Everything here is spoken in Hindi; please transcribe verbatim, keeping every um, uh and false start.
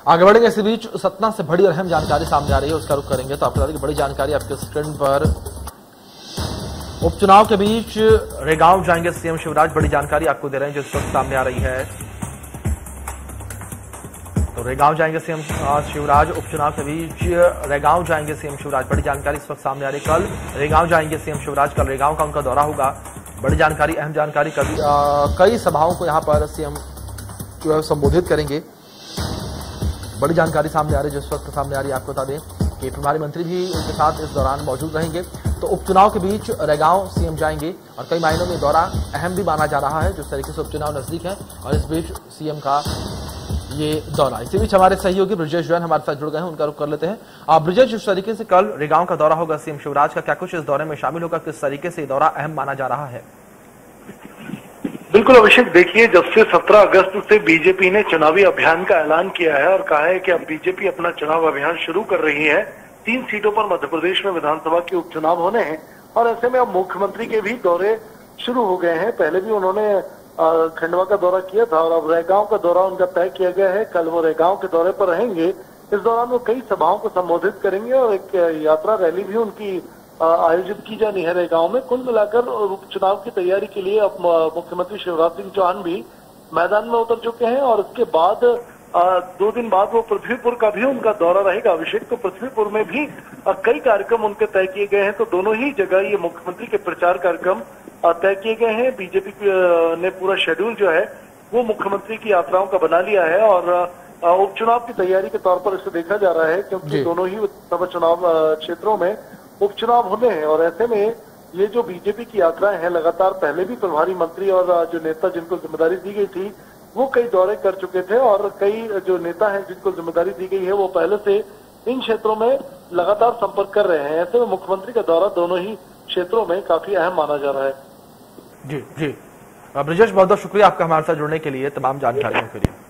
आगे बढ़ेंगे। इसी बीच सतना से बड़ी और अहम जानकारी सामने आ रही है, उसका रुख करेंगे। तो आपको बता दें कि बड़ी जानकारी आपके स्क्रीन पर। उपचुनाव के बीच रेगांव जाएंगे सीएम शिवराज, बड़ी जानकारी आपको दे रहे हैं जो इस वक्त सामने आ रही है। तो रेगांव जाएंगे सीएम शिवराज, उपचुनाव के बीच रेगांव जाएंगे सीएम शिवराज, बड़ी जानकारी इस वक्त सामने आ रही है। कल रेगांव जाएंगे सीएम शिवराज, कल रेगांव का उनका दौरा होगा, बड़ी जानकारी, अहम जानकारी। कभी कई सभाओं को यहां पर सीएम जो है संबोधित करेंगे, बड़ी जानकारी सामने आ रही है जो इस वक्त सामने आ रही है। आपको बता दें कि प्रभारी मंत्री भी उनके साथ इस दौरान मौजूद रहेंगे। तो उपचुनाव के बीच रेगांव सीएम जाएंगे और कई मायनों में दौरा अहम भी माना जा रहा है, जिस तरीके से उपचुनाव नजदीक है और इस बीच सीएम का ये दौरा। इसी बीच हमारे सहयोगी ब्रिजेश जैन हमारे साथ जुड़ गए हैं, उनका रुख कर लेते हैं। आप ब्रिजेश, जिस तरीके से कल रेगांव का दौरा होगा सीएम शिवराज का, क्या कुछ इस दौरे में शामिल होगा, किस तरीके से दौरा अहम माना जा रहा है? बिल्कुल अभिषेक, देखिए जब से सत्रह अगस्त से बीजेपी ने चुनावी अभियान का ऐलान किया है और कहा है कि अब बीजेपी अपना चुनाव अभियान शुरू कर रही है, तीन सीटों पर मध्य प्रदेश में विधानसभा के उपचुनाव होने हैं और ऐसे में अब मुख्यमंत्री के भी दौरे शुरू हो गए हैं। पहले भी उन्होंने खंडवा का दौरा किया था और अब रेगांव का दौरा उनका तय किया गया है। कल वो रेगांव के दौरे पर रहेंगे। इस दौरान वो कई सभाओं को संबोधित करेंगे और एक यात्रा रैली भी उनकी आयोजित की जानी है रेगांव में। कुल मिलाकर उपचुनाव की तैयारी के लिए अब मुख्यमंत्री शिवराज सिंह चौहान भी मैदान में उतर चुके हैं और इसके बाद दो दिन बाद वो पृथ्वीपुर का भी उनका दौरा रहेगा। अभिषेक, तो पृथ्वीपुर में भी कई कार्यक्रम उनके तय किए गए हैं, तो दोनों ही जगह ये मुख्यमंत्री के प्रचार कार्यक्रम तय किए गए हैं। बीजेपी ने पूरा शेड्यूल जो है वो मुख्यमंत्री की यात्राओं का बना लिया है और उपचुनाव की तैयारी के तौर पर इसे देखा जा रहा है, क्योंकि दोनों ही विधानसभा चुनाव क्षेत्रों में उपचुनाव होने हैं और ऐसे में ये जो बीजेपी की यात्राएं हैं, लगातार पहले भी प्रभारी मंत्री और जो नेता जिनको जिम्मेदारी दी गई थी वो कई दौरे कर चुके थे और कई जो नेता हैं जिनको जिम्मेदारी दी गई है वो पहले से इन क्षेत्रों में लगातार संपर्क कर रहे हैं। ऐसे में मुख्यमंत्री का दौरा दोनों ही क्षेत्रों में काफी अहम माना जा रहा है। जी जी ब्रिजेश, बहुत बहुत शुक्रिया आपका हमारे साथ जुड़ने के लिए, तमाम जानकारियों के लिए।